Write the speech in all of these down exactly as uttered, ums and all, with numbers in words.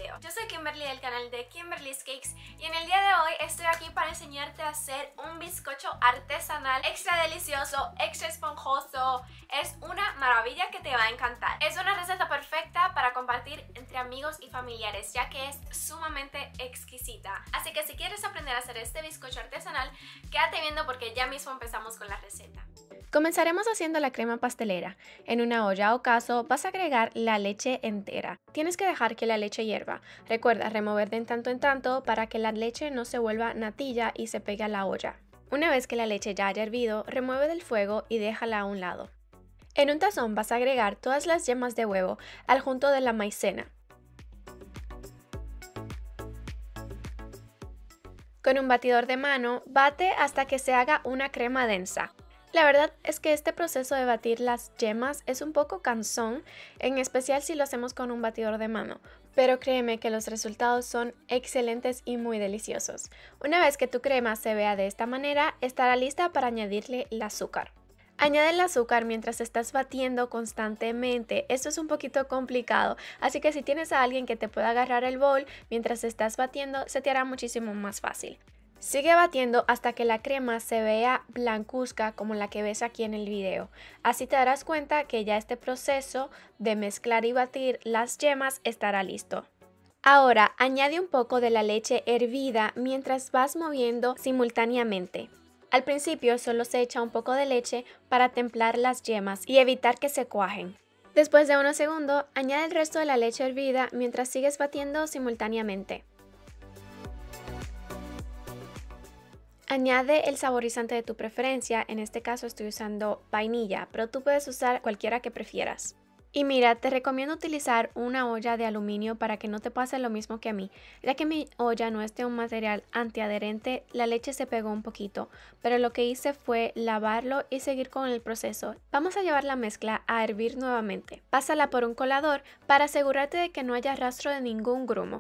video. Yo soy Kimberly del canal de Kimberly's Cakes y en el día de hoy estoy aquí para enseñarte a hacer un bizcocho artesanal extra delicioso, extra esponjoso. Es una maravilla que te va a encantar. Es una receta perfecta para compartir entre amigos y familiares, ya que es sumamente exquisita. Así que si quieres aprender a hacer este bizcocho artesanal, quédate viendo porque ya mismo empezamos con la receta. Comenzaremos haciendo la crema pastelera. En una olla o cazo vas a agregar la leche entera. Tienes que dejar que la leche hierva. Recuerda remover de en tanto en tanto para que la leche no se vuelva natilla y se pegue a la olla. Una vez que la leche ya haya hervido, remueve del fuego y déjala a un lado. En un tazón vas a agregar todas las yemas de huevo al junto de la maicena. Con un batidor de mano, bate hasta que se haga una crema densa. La verdad es que este proceso de batir las yemas es un poco cansón, en especial si lo hacemos con un batidor de mano, pero créeme que los resultados son excelentes y muy deliciosos. Una vez que tu crema se vea de esta manera, estará lista para añadirle el azúcar. Añade el azúcar mientras estás batiendo constantemente. Esto es un poquito complicado, así que si tienes a alguien que te pueda agarrar el bol mientras estás batiendo, se te hará muchísimo más fácil. Sigue batiendo hasta que la crema se vea blancuzca como la que ves aquí en el video. Así te darás cuenta que ya este proceso de mezclar y batir las yemas estará listo. Ahora añade un poco de la leche hervida mientras vas moviendo simultáneamente. Al principio solo se echa un poco de leche para templar las yemas y evitar que se cuajen. Después de unos segundos, añade el resto de la leche hervida mientras sigues batiendo simultáneamente. Añade el saborizante de tu preferencia, en este caso estoy usando vainilla, pero tú puedes usar cualquiera que prefieras. Y mira, te recomiendo utilizar una olla de aluminio para que no te pase lo mismo que a mí. Ya que mi olla no es de un material antiadherente, la leche se pegó un poquito, pero lo que hice fue lavarlo y seguir con el proceso. Vamos a llevar la mezcla a hervir nuevamente. Pásala por un colador para asegurarte de que no haya rastro de ningún grumo.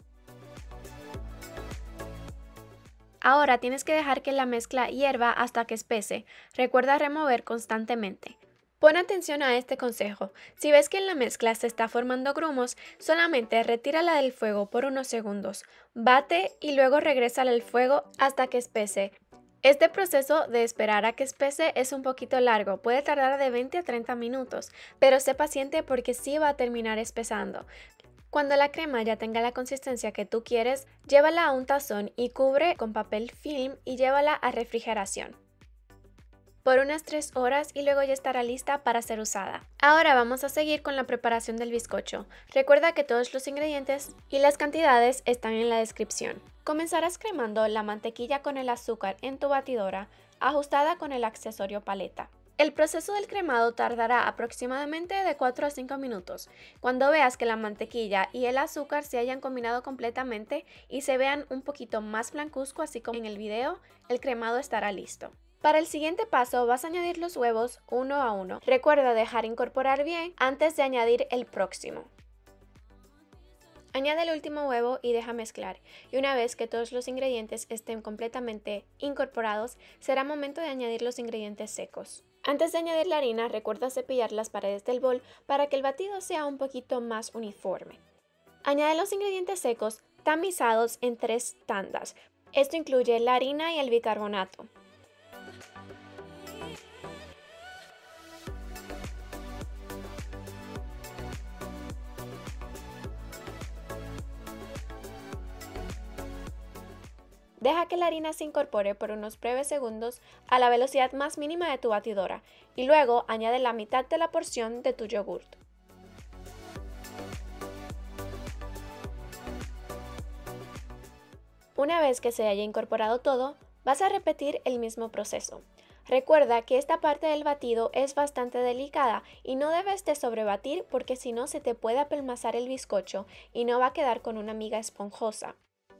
Ahora tienes que dejar que la mezcla hierva hasta que espese. Recuerda remover constantemente. Pon atención a este consejo. Si ves que en la mezcla se está formando grumos, solamente retírala del fuego por unos segundos. Bate y luego regrésala al fuego hasta que espese. Este proceso de esperar a que espese es un poquito largo, puede tardar de veinte a treinta minutos, pero sé paciente porque sí va a terminar espesando. Cuando la crema ya tenga la consistencia que tú quieres, llévala a un tazón y cubre con papel film y llévala a refrigeración por unas tres horas y luego ya estará lista para ser usada. Ahora vamos a seguir con la preparación del bizcocho. Recuerda que todos los ingredientes y las cantidades están en la descripción. Comenzarás cremando la mantequilla con el azúcar en tu batidora, ajustada con el accesorio paleta. El proceso del cremado tardará aproximadamente de cuatro a cinco minutos. Cuando veas que la mantequilla y el azúcar se hayan combinado completamente y se vean un poquito más blancuzco, así como en el video, el cremado estará listo. Para el siguiente paso vas a añadir los huevos uno a uno. Recuerda dejar incorporar bien antes de añadir el próximo. Añade el último huevo y deja mezclar, y una vez que todos los ingredientes estén completamente incorporados, será momento de añadir los ingredientes secos. Antes de añadir la harina, recuerda cepillar las paredes del bol para que el batido sea un poquito más uniforme. Añade los ingredientes secos tamizados en tres tandas. Esto incluye la harina y el bicarbonato. Deja que la harina se incorpore por unos breves segundos a la velocidad más mínima de tu batidora y luego añade la mitad de la porción de tu yogurt. Una vez que se haya incorporado todo, vas a repetir el mismo proceso. Recuerda que esta parte del batido es bastante delicada y no debes de sobrebatir porque si no se te puede apelmazar el bizcocho y no va a quedar con una miga esponjosa.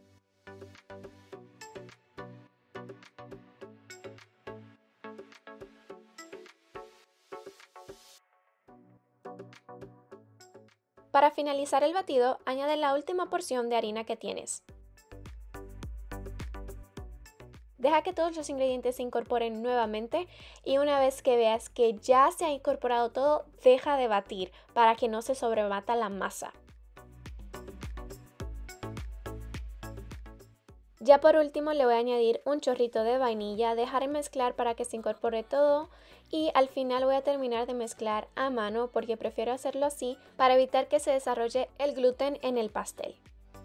Para finalizar el batido, añade la última porción de harina que tienes. Deja que todos los ingredientes se incorporen nuevamente y una vez que veas que ya se ha incorporado todo, deja de batir para que no se sobrebata la masa. Ya por último le voy a añadir un chorrito de vainilla, dejar mezclar para que se incorpore todo y al final voy a terminar de mezclar a mano porque prefiero hacerlo así para evitar que se desarrolle el gluten en el pastel.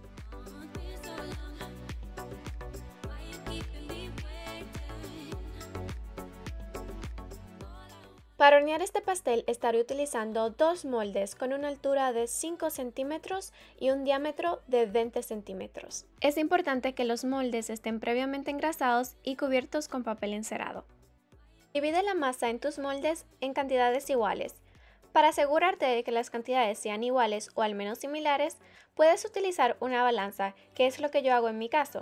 Para hornear este pastel estaré utilizando dos moldes con una altura de cinco centímetros y un diámetro de veinte centímetros. Es importante que los moldes estén previamente engrasados y cubiertos con papel encerado. Divide la masa en tus moldes en cantidades iguales. Para asegurarte de que las cantidades sean iguales o al menos similares, puedes utilizar una balanza, que es lo que yo hago en mi caso.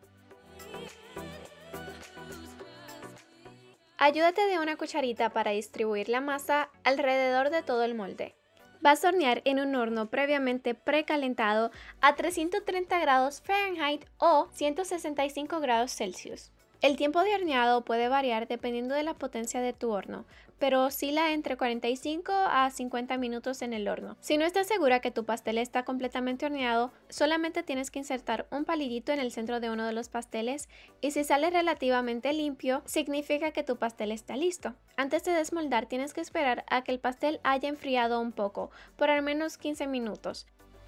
Ayúdate de una cucharita para distribuir la masa alrededor de todo el molde. Vas a hornear en un horno previamente precalentado a trescientos treinta grados Fahrenheit o ciento sesenta y cinco grados Celsius. El tiempo de horneado puede variar dependiendo de la potencia de tu horno, pero oscila entre cuarenta y cinco a cincuenta minutos en el horno. Si no estás segura que tu pastel está completamente horneado, solamente tienes que insertar un palillito en el centro de uno de los pasteles y si sale relativamente limpio, significa que tu pastel está listo. Antes de desmoldar tienes que esperar a que el pastel haya enfriado un poco, por al menos quince minutos.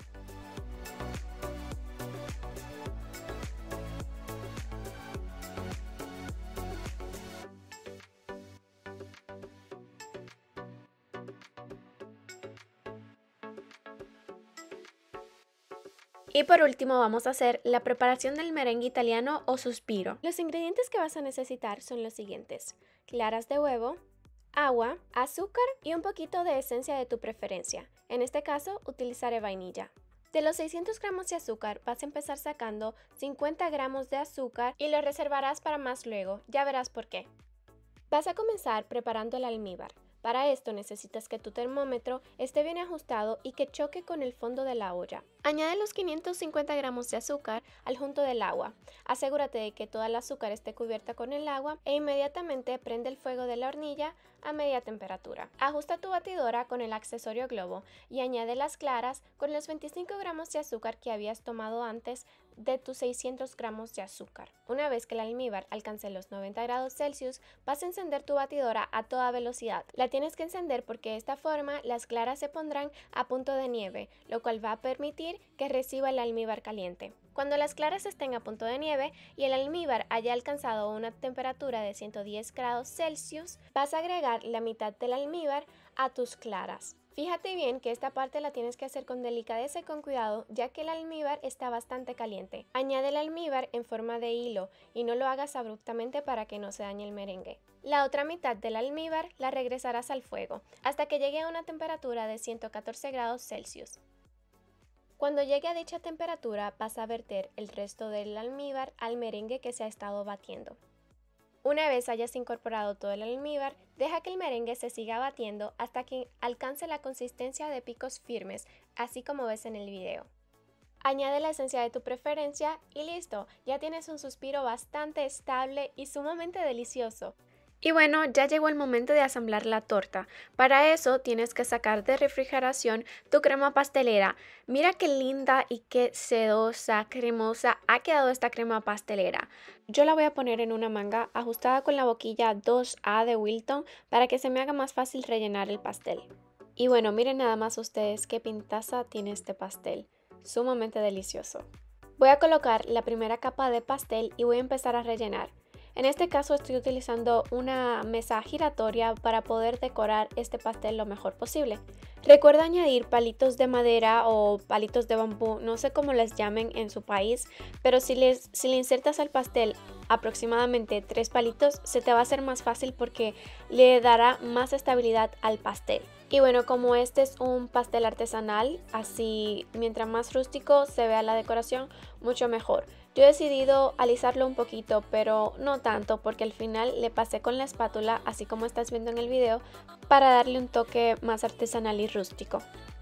Y por último vamos a hacer la preparación del merengue italiano o suspiro. Los ingredientes que vas a necesitar son los siguientes: claras de huevo, agua, azúcar y un poquito de esencia de tu preferencia. En este caso utilizaré vainilla. De los seiscientos gramos de azúcar vas a empezar sacando cincuenta gramos de azúcar y lo reservarás para más luego, ya verás por qué. Vas a comenzar preparando el almíbar. Para esto necesitas que tu termómetro esté bien ajustado y que choque con el fondo de la olla. Añade los quinientos cincuenta gramos de azúcar al junto del agua. Asegúrate de que toda el azúcar esté cubierta con el agua e inmediatamente prende el fuego de la hornilla a media temperatura. Ajusta tu batidora con el accesorio globo y añade las claras con los veinticinco gramos de azúcar que habías tomado antes de tus seiscientos gramos de azúcar. Una vez que el almíbar alcance los noventa grados Celsius, vas a encender tu batidora a toda velocidad. La tienes que encender porque de esta forma las claras se pondrán a punto de nieve, lo cual va a permitir que reciba el almíbar caliente. Cuando las claras estén a punto de nieve y el almíbar haya alcanzado una temperatura de ciento diez grados Celsius, vas a agregar la mitad del almíbar a tus claras. Fíjate bien que esta parte la tienes que hacer con delicadeza y con cuidado, ya que el almíbar está bastante caliente. Añade el almíbar en forma de hilo y no lo hagas abruptamente para que no se dañe el merengue. La otra mitad del almíbar la regresarás al fuego hasta que llegue a una temperatura de ciento catorce grados Celsius. Cuando llegue a dicha temperatura vas a verter el resto del almíbar al merengue que se ha estado batiendo. Una vez hayas incorporado todo el almíbar, deja que el merengue se siga batiendo hasta que alcance la consistencia de picos firmes, así como ves en el video. Añade la esencia de tu preferencia y listo, ya tienes un suspiro bastante estable y sumamente delicioso. Y bueno, ya llegó el momento de asamblar la torta. Para eso tienes que sacar de refrigeración tu crema pastelera. Mira qué linda y qué sedosa, cremosa ha quedado esta crema pastelera. Yo la voy a poner en una manga ajustada con la boquilla dos A de Wilton para que se me haga más fácil rellenar el pastel. Y bueno, miren nada más ustedes qué pintaza tiene este pastel. Sumamente delicioso. Voy a colocar la primera capa de pastel y voy a empezar a rellenar. En este caso estoy utilizando una mesa giratoria para poder decorar este pastel lo mejor posible. Recuerda añadir palitos de madera o palitos de bambú, no sé cómo les llamen en su país, pero si, les, si le insertas al pastel aproximadamente tres palitos, se te va a hacer más fácil porque le dará más estabilidad al pastel. Y bueno, como este es un pastel artesanal, así mientras más rústico se vea la decoración, mucho mejor. Yo he decidido alisarlo un poquito, pero no tanto porque al final le pasé con la espátula, así como estás viendo en el video, para darle un toque más artesanal y rústico.